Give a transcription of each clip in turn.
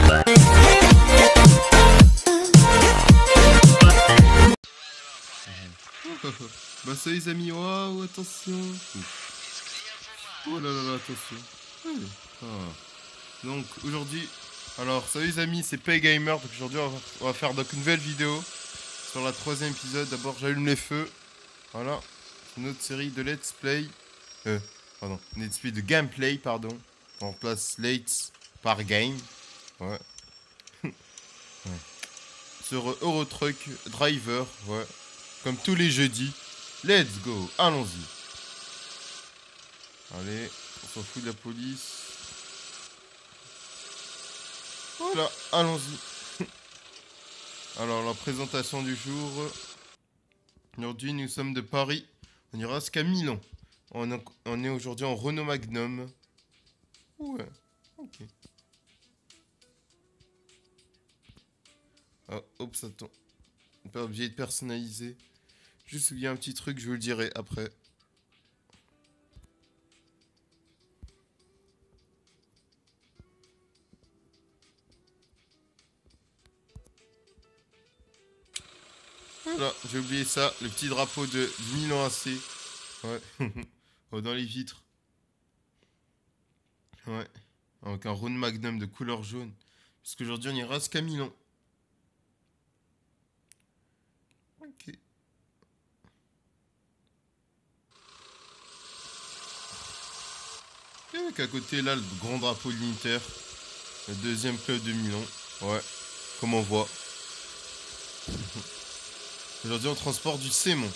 Bah ça les amis, waouh, attention. Ouf. Oh là là là, attention. Allez. Ah. Donc aujourd'hui, alors salut les amis, c'est PayGamer. Donc aujourd'hui on va faire donc une nouvelle vidéo sur la 3e épisode. D'abord j'allume les feux. Voilà, c'est une autre série de let's play. Pardon, une let's play de gameplay, pardon. On remplace let's par game. Ouais. Ouais. Sur Euro Truck Driver, ouais. Comme tous les jeudis. Let's go, allons-y. Allez, on s'en fout de la police. Voilà, allons-y. Alors, la présentation du jour. Aujourd'hui, nous sommes de Paris. On ira jusqu'à Milan. On est aujourd'hui en Renault Magnum. Ouais, ok. Ah, oups, attends. Pas obligé de personnaliser. Juste il y a un petit truc, je vous le dirai après. Voilà, j'ai oublié ça, le petit drapeau de Milan AC. Ouais. Oh, dans les vitres. Ouais. Avec un Renault Magnum de couleur jaune. Parce qu'aujourd'hui on ira jusqu'à Milan. Ok. Et avec à côté là le grand drapeau de l'Inter. Le 2e club de Milan. Ouais. Comme on voit. Aujourd'hui on transporte du sémon.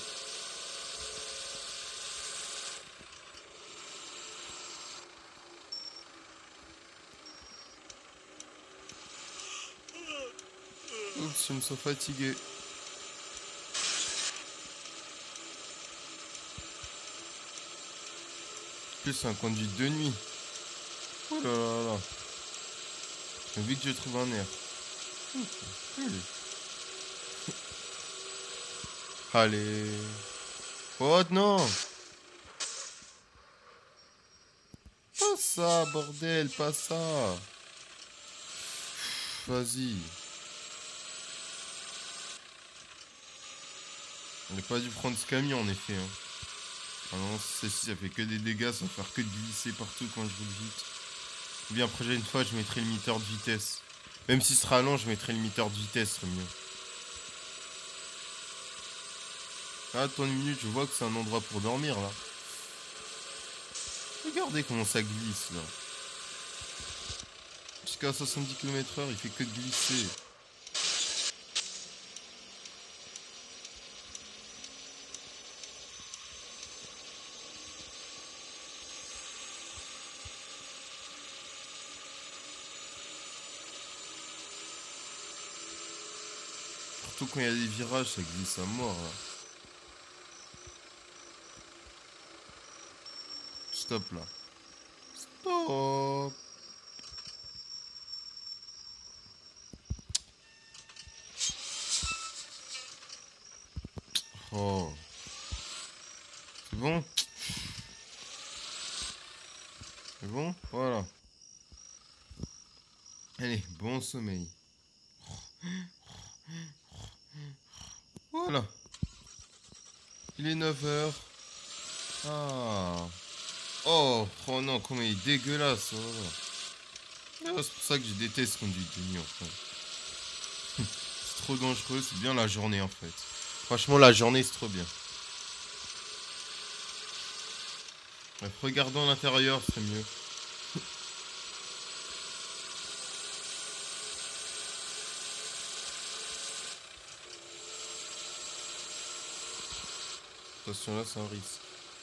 Oups, je me sens fatigué. En plus c'est un conduit de nuit. Oh là là là. Vite que je trouve un air. Okay. Allez. Allez. Oh non. Pas ça, bordel, pas ça. Vas-y. On n'a pas dû prendre ce camion en effet. Hein. Ah non, celle-ci ça fait que des dégâts, ça va faire que de glisser partout quand je roule vite. Ou bien la prochaine fois je mettrai le limiteur de vitesse. Même si ce sera lent, je mettrai le limiteur de vitesse, ce serait mieux. Ah, attends une minute, je vois que c'est un endroit pour dormir là. Regardez comment ça glisse là. Jusqu'à 70 km/h, il fait que de glisser. Surtout quand il y a des virages, ça glisse à mort là. Stop là. Stop. Oh. C'est bon? C'est bon? Voilà. Allez, bon sommeil. Voilà. Il est 9h. Ah. Oh, oh non, comment il est dégueulasse. Oh. Ah, c'est pour ça que je déteste conduire de nuit en fait. C'est trop dangereux, c'est bien la journée en fait. Franchement, la journée c'est trop bien. Bref, regardons l'intérieur, c'est mieux. Attention là, c'est un risque.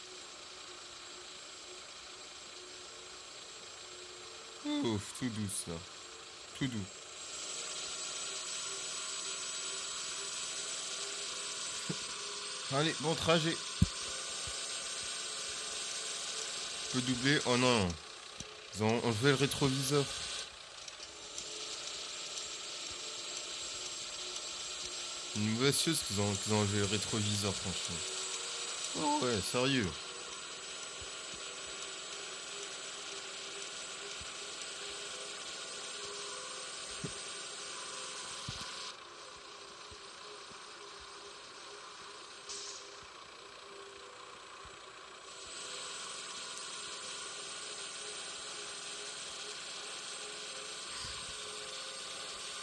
Ouf, tout douce là. Tout doux. Allez, bon trajet. Je peux doubler. Oh non. Ils ont enlevé le rétroviseur. Une mauvaise chose qu'ils ont enlevé le rétroviseur, franchement. Oh ouais, sérieux.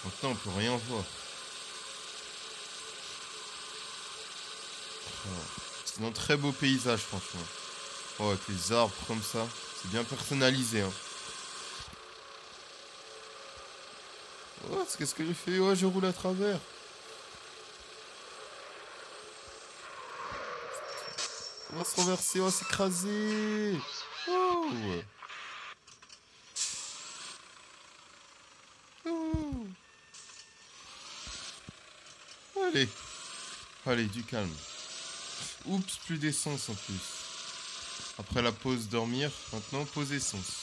Maintenant, on peut rien voir. Oh. C'est un très beau paysage, franchement. Oh, avec les arbres comme ça. C'est bien personnalisé, hein. Oh, qu'est-ce que j'ai fait? Oh, je roule à travers. On va se renverser, on va s'écraser. Oh. Oh. Allez. Allez, du calme. Oups, plus d'essence en plus. Après la pause dormir, maintenant pause essence.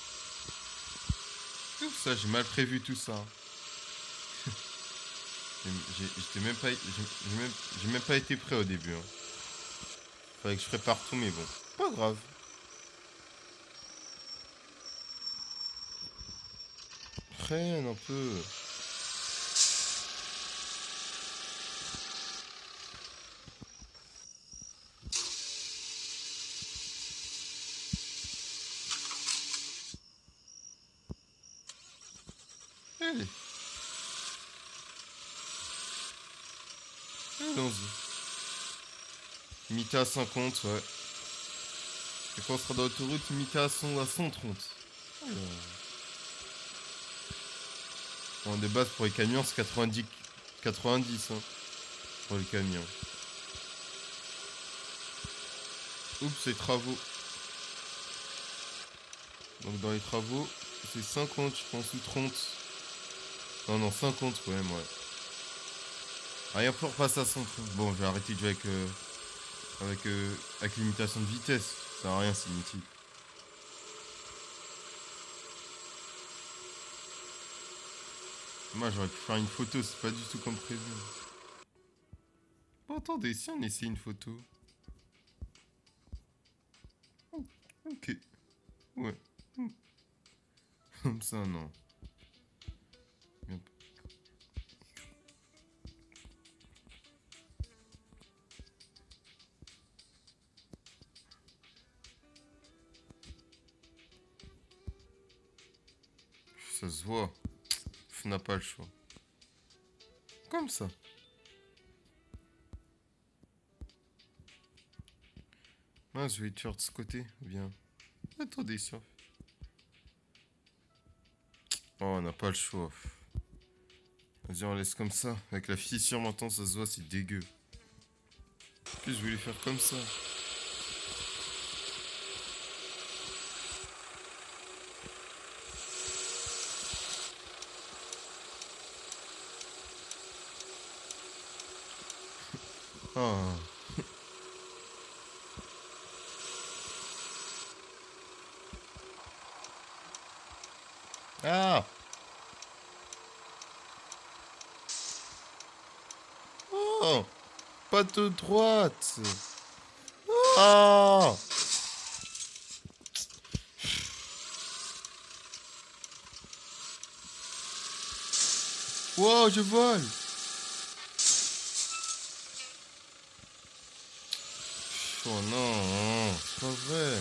Oups, ça, j'ai mal prévu tout ça. J'étais même pas, j'ai même pas été prêt au début, hein. Fallait que je prépare tout, mais bon, pas grave. Freine un peu. Allez. Allons-y. Limité à 50, ouais. Et quand on sera dans l'autoroute, limité à 130. Alors. Bon, de base, pour les camions, c'est 90, 90 hein, pour les camions. Oups, c'est travaux. Donc dans les travaux, c'est 50, je pense, ou 30. Non, non, 50 quand même, ouais. Rien pour passer à 130. Bon, je vais arrêter de jouer avec l'imitation de vitesse. Ça sert à rien, c'est inutile. Moi, j'aurais pu faire une photo, c'est pas du tout comme prévu. Bon, attendez, si on essaie une photo. Oh, ok. Ouais. Comme ça, non. Yep. Ça se voit. On n'a pas le choix. Comme ça. Ah, je vais te faire de ce côté. Bien. Attendez, ça. Oh, on n'a pas le choix. Vas-y, on laisse comme ça. Avec la fissure maintenant, ça se voit, c'est dégueu. En plus, je vais les faire comme ça. Ah. Ah. Oh. Pas de droite. Ah. Wow, je vole. Oh non, c'est pas vrai.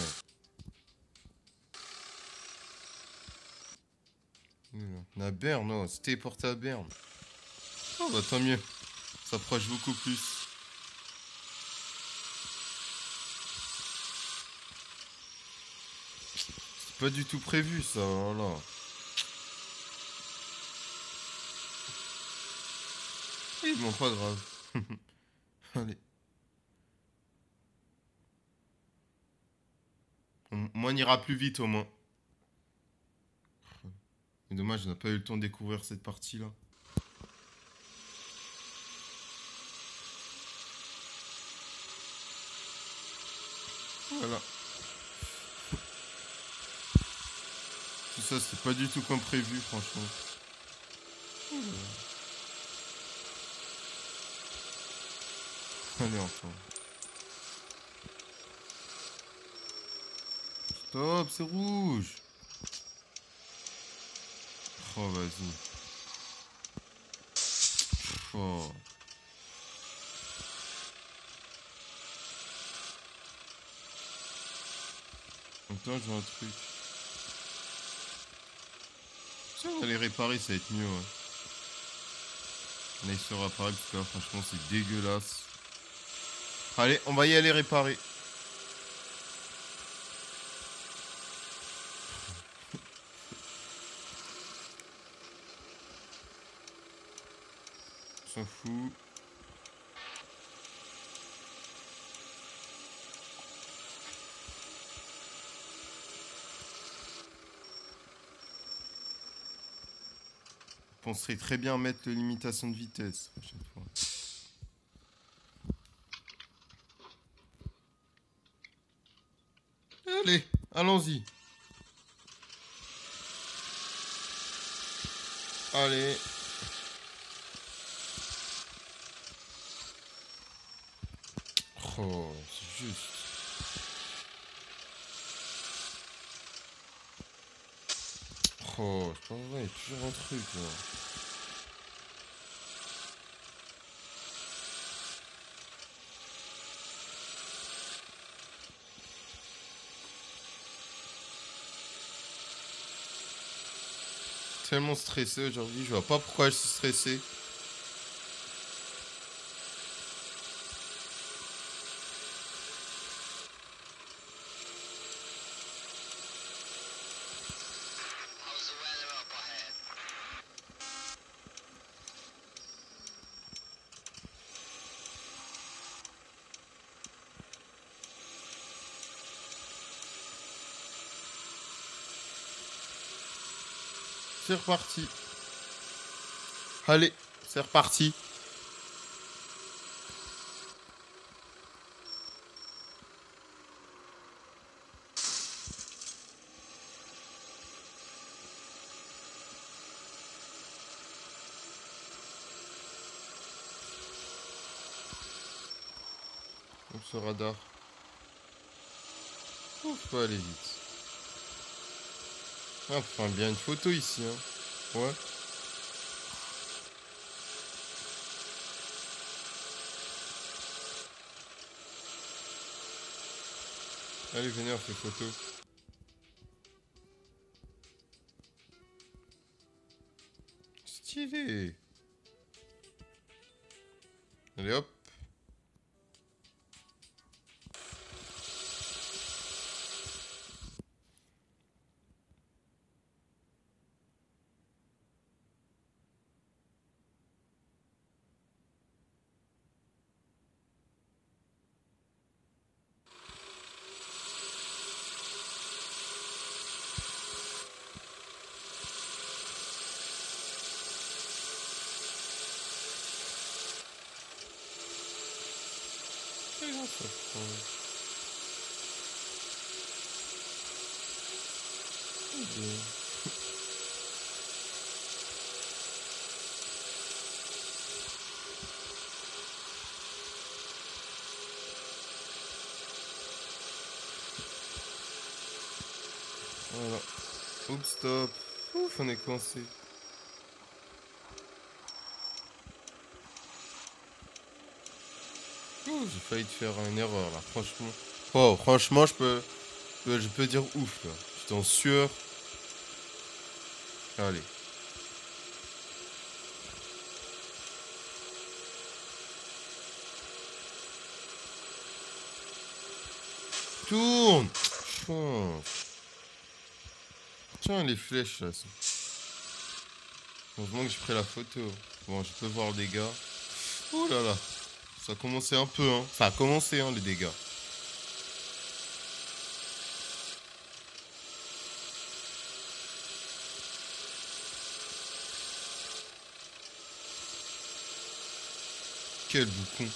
La Berne, oh, c'était porté à Berne. Oh bah tant mieux. Ça s'approche beaucoup plus. C'est pas du tout prévu ça, voilà. Et bon, pas grave. Allez. Moi, on ira plus vite au moins. Mais dommage, on n'a pas eu le temps de découvrir cette partie-là. Voilà. Tout ça, c'est pas du tout comme prévu, franchement. Allez, enfin. Stop, c'est rouge. Oh, vas-y. Oh. Attends, j'ai un truc. Si on va les réparer, ça va être mieux, ouais. On aille se réparer parce que là, franchement, c'est dégueulasse. Allez, on va y aller réparer. On s'en fout. On penserait très bien mettre la limitation de vitesse la prochaine fois. Allez, allons-y. Allez. Oh, c'est juste. Oh, c'est pas vrai, toujours un truc là. Tellement stressé aujourd'hui, je vois pas pourquoi je suis stressé. C'est reparti. Allez, c'est reparti. Donc ce radar. Oh, faut aller vite. Ah, faut faire bien une photo ici, hein. Ouais. Allez, venez, on fait photo. Stylé. Allez, hop. C'est bon, ça prend. C'est bien. Voilà. Oups, stop. Ouf, on est coincé. Ouh, j'ai failli te faire une erreur là, franchement. Oh, franchement, je peux dire ouf là. J'étais en sueur. Allez. Tourne. Chance. Tiens, les flèches là. Heureusement que j'ai pris la photo. Bon, je peux voir les dégâts. Oh là là. Ça a commencé un peu, hein. Ça a commencé, hein, les dégâts. Quel boucon.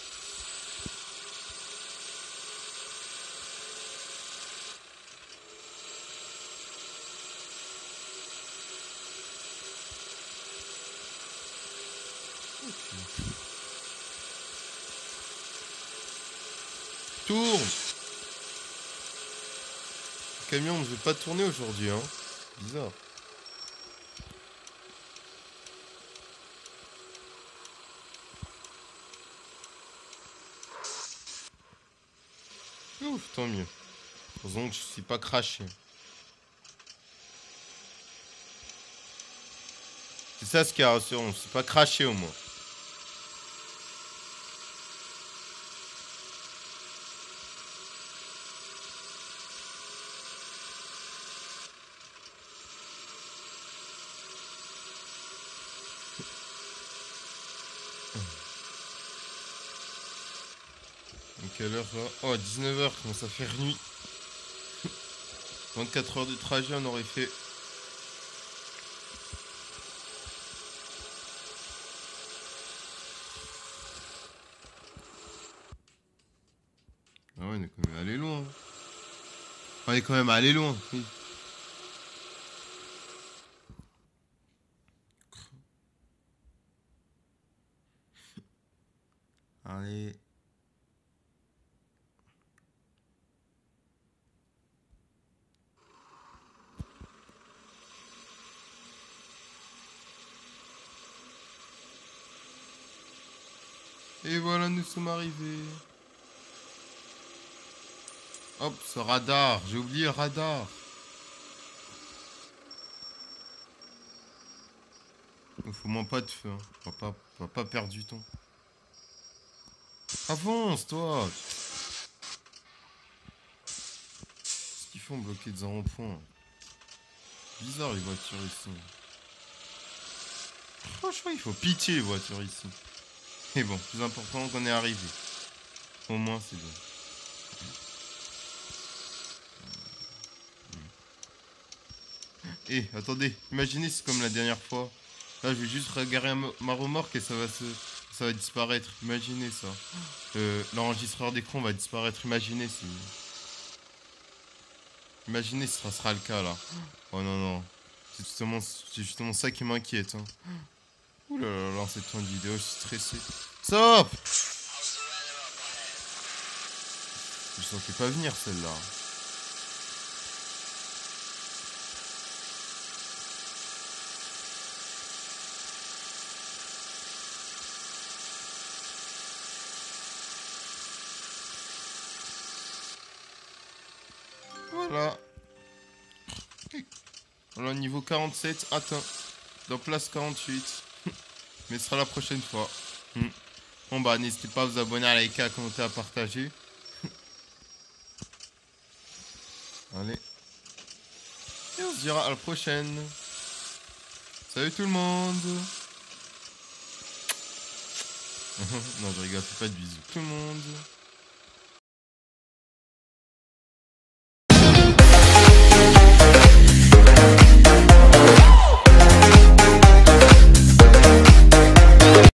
Tourne. Le camion ne veut pas tourner aujourd'hui, hein. Bizarre. Ouf, tant mieux. Heureusement que je suis pas craché. C'est ça ce qui est rassurant, je suis pas craché au moins. Donc quelle heure là? Oh, 19h, commence à faire nuit. 24 heures de trajet, on aurait fait. Ah ouais, on est quand même allé loin. On est quand même allé loin, oui. Allez. Et voilà, nous sommes arrivés. Hop, ce radar. J'ai oublié le radar. Il faut moins pas de feu. Hein. On va pas perdre du temps. Avance, toi. Qu'est-ce qu'ils font bloquer des ronds-points? Bizarre les voitures ici. Franchement, il faut pitié les voitures ici. Mais bon, plus important qu'on est arrivé. Au moins, c'est bien. Eh, attendez, imaginez c'est comme la dernière fois. Là, je vais juste regarder ma remorque et ça va disparaître. Imaginez ça. L'enregistreur d'écran va disparaître. Imaginez si ça sera le cas là. Oh non, non. C'est justement ça qui m'inquiète. Hein. Ouh là là là, cette fin de vidéo, je suis stressé. Stop! Je sentais pas venir celle-là. Voilà. Voilà, niveau 47 atteint. Dans place 48. Mais ce sera la prochaine fois. Bon bah n'hésitez pas à vous abonner, à liker, à commenter, à partager. Allez. Et on se dira à la prochaine. Salut tout le monde. Non je rigole, fais pas de bisous. Tout le monde.